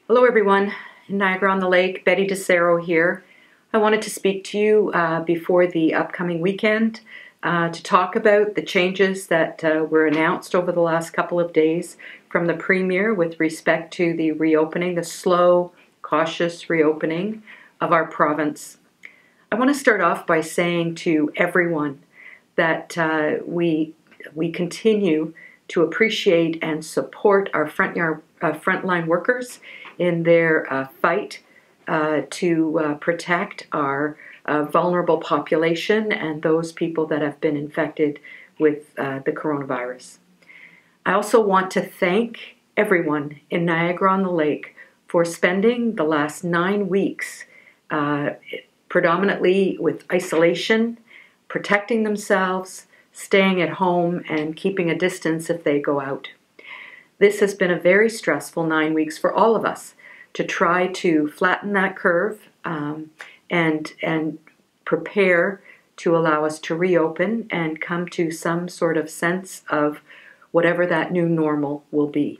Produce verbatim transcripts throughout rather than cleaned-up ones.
Hello everyone, in Niagara-on-the-Lake, Betty DeCero here. I wanted to speak to you uh, before the upcoming weekend uh, to talk about the changes that uh, were announced over the last couple of days from the Premier with respect to the reopening, the slow, cautious reopening of our province. I want to start off by saying to everyone that uh, we, we continue to appreciate and support our front yard, uh, frontline workers in their uh, fight uh, to uh, protect our uh, vulnerable population and those people that have been infected with uh, the coronavirus. I also want to thank everyone in Niagara-on-the-Lake for spending the last nine weeks uh, predominantly with isolation, protecting themselves, staying at home, and keeping a distance if they go out. This has been a very stressful nine weeks for all of us to try to flatten that curve um, and, and prepare to allow us to reopen and come to some sort of sense of whatever that new normal will be.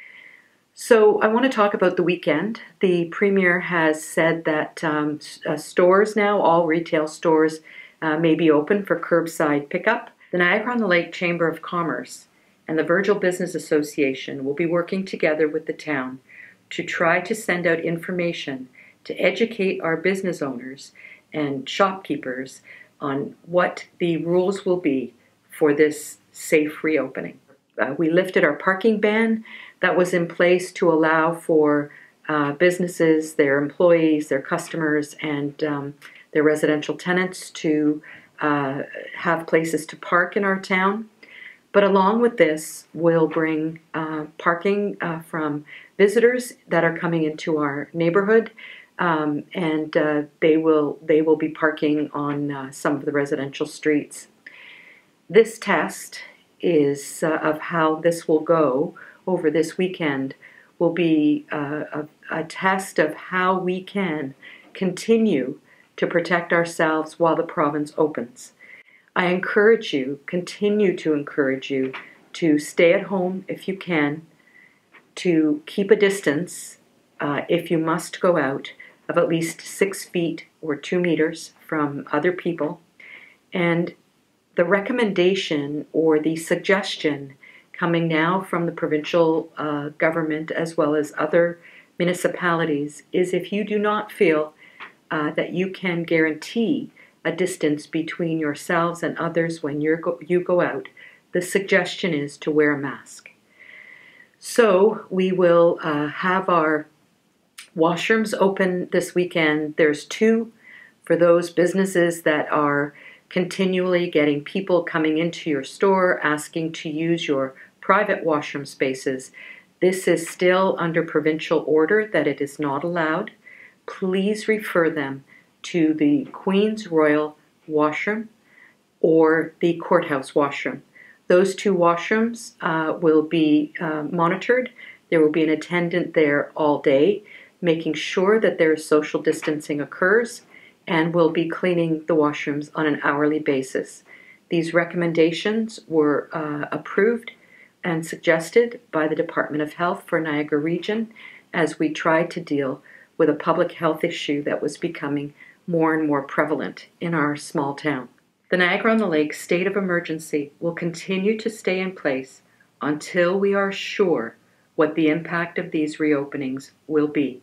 So I want to talk about the weekend. The Premier has said that um, uh, stores now, all retail stores, uh, may be open for curbside pickup. The Niagara-on-the-Lake Chamber of Commerce and the Virgil Business Association will be working together with the town to try to send out information to educate our business owners and shopkeepers on what the rules will be for this safe reopening. Uh, we lifted our parking ban that was in place to allow for uh, businesses, their employees, their customers, and um, their residential tenants to uh, have places to park in our town. But along with this, we'll bring uh, parking uh, from visitors that are coming into our neighborhood, um, and uh, they will they will be parking on uh, some of the residential streets. This test is uh, of how this will go over this weekend will be uh, a, a test of how we can continue to protect ourselves while the province opens. I encourage you, continue to encourage you, to stay at home if you can, to keep a distance uh, if you must go out of at least six feet or two meters from other people. And the recommendation or the suggestion coming now from the provincial uh, government as well as other municipalities is if you do not feel uh, that you can guarantee a distance between yourselves and others when you're go you go out, the suggestion is to wear a mask. So we will uh, have our washrooms open this weekend. There's two for those businesses that are continually getting people coming into your store asking to use your private washroom spaces. This is still under provincial order that it is not allowed. Please refer them to the Queen's Royal Washroom or the Courthouse Washroom. Those two washrooms uh, will be uh, monitored. There will be an attendant there all day, making sure that their social distancing occurs, and will be cleaning the washrooms on an hourly basis. These recommendations were uh, approved and suggested by the Department of Health for Niagara Region as we tried to deal with a public health issue that was becoming more and more prevalent in our small town. The Niagara-on-the-Lake state of emergency will continue to stay in place until we are sure what the impact of these reopenings will be.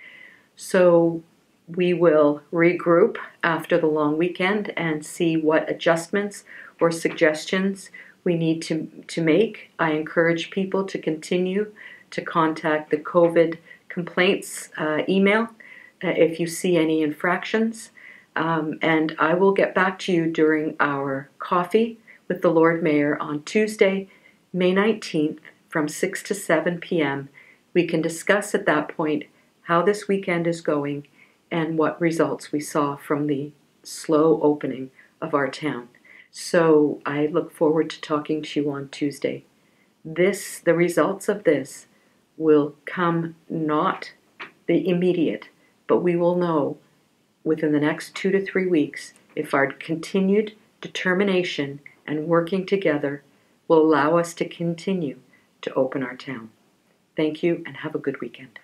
So we will regroup after the long weekend and see what adjustments or suggestions we need to, to make. I encourage people to continue to contact the COVID complaints uh, email uh, if you see any infractions. Um, and I will get back to you during our coffee with the Lord Mayor on Tuesday, May nineteenth from six to seven p m We can discuss at that point how this weekend is going and what results we saw from the slow opening of our town. So I look forward to talking to you on Tuesday. This, the results of this will come not the immediate, but we will know within the next two to three weeks if our continued determination and working together will allow us to continue to open our town. Thank you and have a good weekend.